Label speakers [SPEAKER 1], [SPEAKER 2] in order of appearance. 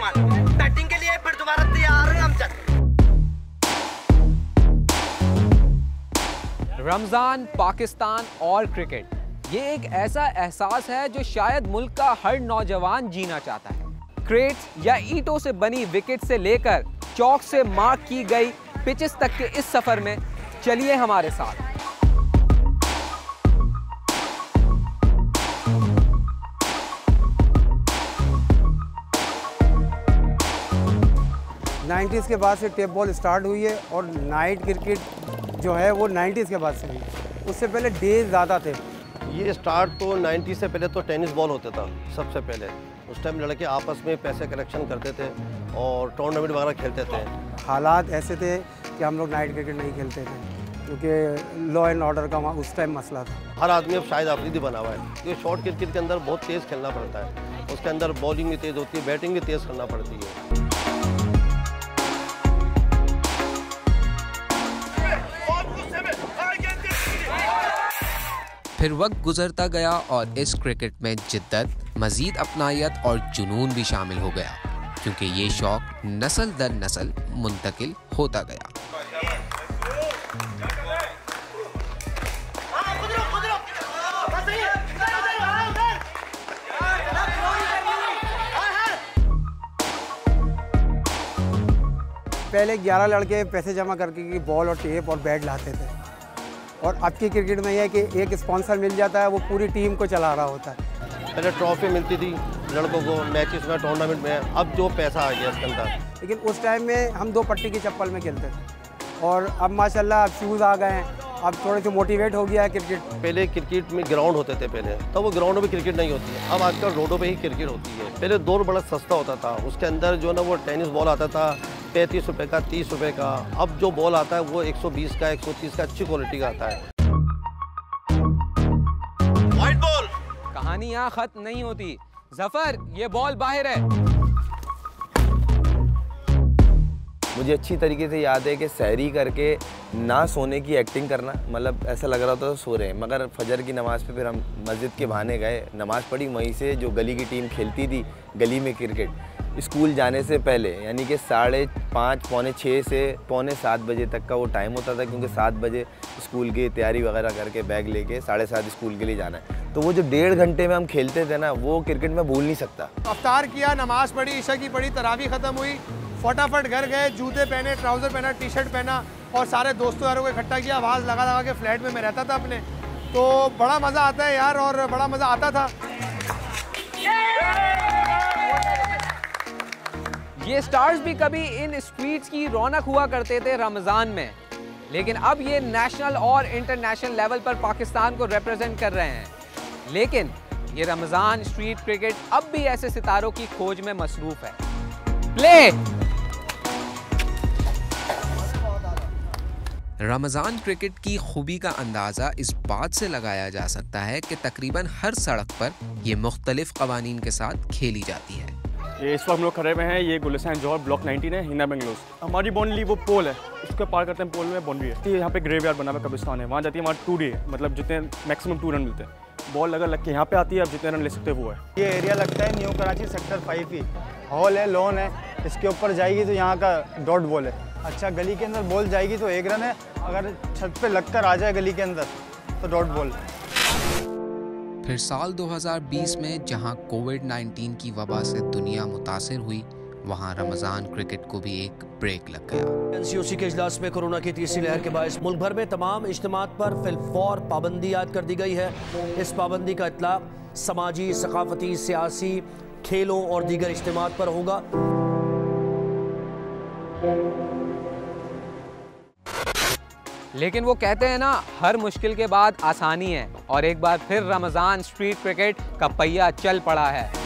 [SPEAKER 1] सामान। बैटिंग के लिए फिर दोबारा तैयार हैं अमजद।
[SPEAKER 2] रमज़ान, पाकिस्तान और क्रिकेट, ये एक ऐसा एहसास है जो शायद मुल्क का हर नौजवान जीना चाहता है। क्रेट्स या ईंटों से बनी विकेट से लेकर चौक से मार्क की गई पिचेस तक के इस सफर में चलिए हमारे साथ।
[SPEAKER 3] नाइन्टीज़ के बाद से टेप बॉल स्टार्ट हुई है और नाइट क्रिकेट जो है वो 90s के बाद से हुई है। उससे पहले डेज ज़्यादा थे।
[SPEAKER 4] ये स्टार्ट तो 90 से पहले तो टेनिस बॉल होता था सबसे पहले। उस टाइम लड़के आपस में पैसे कलेक्शन करते थे और टूर्नामेंट वगैरह खेलते थे।
[SPEAKER 3] हालात ऐसे थे कि हम लोग नाइट क्रिकेट नहीं खेलते थे क्योंकि लॉ एंड ऑर्डर का उस टाइम मसला था।
[SPEAKER 4] हर आदमी अब शायद आफरीदी बना हुआ है क्योंकि शॉर्ट क्रिकेट के अंदर बहुत तेज़ खेलना पड़ता है। उसके अंदर बॉलिंग भी तेज़ होती है, बैटिंग भी तेज़ करना पड़ती है।
[SPEAKER 2] फिर वक्त गुजरता गया और इस क्रिकेट में जिद्दत, मजीद अपनायत और जुनून भी शामिल हो गया, क्योंकि ये शौक नस्ल दर नस्ल मुंतकिल होता गया।
[SPEAKER 3] पहले 11 लड़के पैसे जमा करके बॉल और टेप और बैट लाते थे और अब की क्रिकेट में यह है कि एक स्पॉन्सर मिल जाता है, वो पूरी टीम को चला रहा होता है।
[SPEAKER 4] पहले ट्रॉफी मिलती थी लड़कों को मैचेस में, टूर्नामेंट में, अब जो पैसा आ गया इसके अंदर।
[SPEAKER 3] लेकिन उस टाइम में हम 2 पट्टी की चप्पल में खेलते थे और अब माशाल्लाह अब शूज़ आ गए हैं, अब थोड़े से मोटिवेट हो गया है क्रिकेट।
[SPEAKER 4] पहले क्रिकेट में ग्राउंड होते थे पहले, तो वो ग्राउंडों में क्रिकेट नहीं होती है। अब आजकल रोडों पे ही क्रिकेट होती है। पहले दौर बड़ा सस्ता होता था, उसके अंदर जो ना वो टेनिस बॉल आता था 35 रुपये का, 30 रुपये का। अब जो बॉल आता है वो 120 का, 130 का, अच्छी क्वालिटी का आता है।
[SPEAKER 1] White ball.
[SPEAKER 2] कहानी यहाँ खत्म नहीं होती। जफर, ये बॉल बाहर है।
[SPEAKER 5] मुझे अच्छी तरीके से याद है कि सहरी करके ना सोने की एक्टिंग करना, मतलब ऐसा लग रहा था तो सो रहे हैं, मगर फजर की नमाज़ पे फिर हम मस्जिद के बहाने गए, नमाज़ पढ़ी। वहीं से जो गली की टीम खेलती थी गली में क्रिकेट, स्कूल जाने से पहले यानी कि 5:30 पौने 6 से पौने 7 बजे तक का वो टाइम होता था, क्योंकि 7 बजे स्कूल की तैयारी वगैरह करके बैग लेके 7:30 स्कूल के लिए जाना है। तो वो जो 1.5 घंटे में हम खेलते थे ना, वो क्रिकेट में भूल नहीं सकता।
[SPEAKER 6] अफ्तार किया, नमाज़ पढ़ी, ईशा की पढ़ी, तरावी ख़त्म हुई, फटाफट घर गए, जूते पहने, ट्राउज़र पहना, टी शर्ट पहना और सारे दोस्तों यारों को इकट्ठा किया। आवाज़ लगा के फ्लैट में मैं रहता था अपने, तो बड़ा मज़ा आता है यार, और बड़ा मज़ा आता था।
[SPEAKER 2] ये स्टार्स भी कभी इन स्ट्रीट्स की रौनक हुआ करते थे रमज़ान में, लेकिन अब ये नेशनल और इंटरनेशनल लेवल पर पाकिस्तान को रिप्रेजेंट कर रहे हैं। लेकिन ये रमज़ान स्ट्रीट क्रिकेट अब भी ऐसे सितारों की खोज में मसरूफ है। प्ले। रमज़ान क्रिकेट की खूबी का अंदाज़ा इस बात से लगाया जा सकता है कि तकरीबन हर सड़क पर ये मुख्तलिफ क़वानीन के साथ खेली जाती है।
[SPEAKER 7] ये इस वक्त हम लोग खड़े हुए हैं, ये गुलिस्तान जौहर ब्लॉक 19 है, हिना बेंगलोर। हमारी बाउंड्री वो पोल है, उसको पार करते हैं, पोल में बाउंड्री है। यहाँ पे ग्रेवयार्ड बना हुआ कब्रिस्तान है, वहाँ जाती है, वहाँ 2 डे मतलब जितने मैक्सिमम 2 रन मिलते हैं। बॉल अगर लग के यहाँ पे आती है, अब जितने रन ले सकते हैं वो है।
[SPEAKER 8] ये एरिया लगता है न्यू कराची सेक्टर 5 ही। हॉल है, लॉन है, इसके ऊपर जाएगी तो यहाँ का डॉट बॉल है। अच्छा, गली के अंदर बॉल जाएगी तो 1 रन है, अगर छत पे लगकर आ जाए गली के अंदर तो डॉट बॉल।
[SPEAKER 2] फिर साल 2020 में जहां कोविड-19 की वबा से दुनिया मुतासिर हुई, वहां रमज़ान क्रिकेट को भी एक ब्रेक लग गया।
[SPEAKER 1] एनसीओसी के इजलास में कोरोना की तीसरी लहर के बायस मुल्क भर में तमाम इज्तिमात पर फिलफौर पाबंदी आयद कर दी गई है। इस पाबंदी का इतला समाजी, सकाफती, सियासी, खेलों और दीगर इज्तिमात पर होगा।
[SPEAKER 2] लेकिन वो कहते हैं ना, हर मुश्किल के बाद आसानी है, और एक बार फिर रमज़ान स्ट्रीट क्रिकेट का पहिया चल पड़ा है।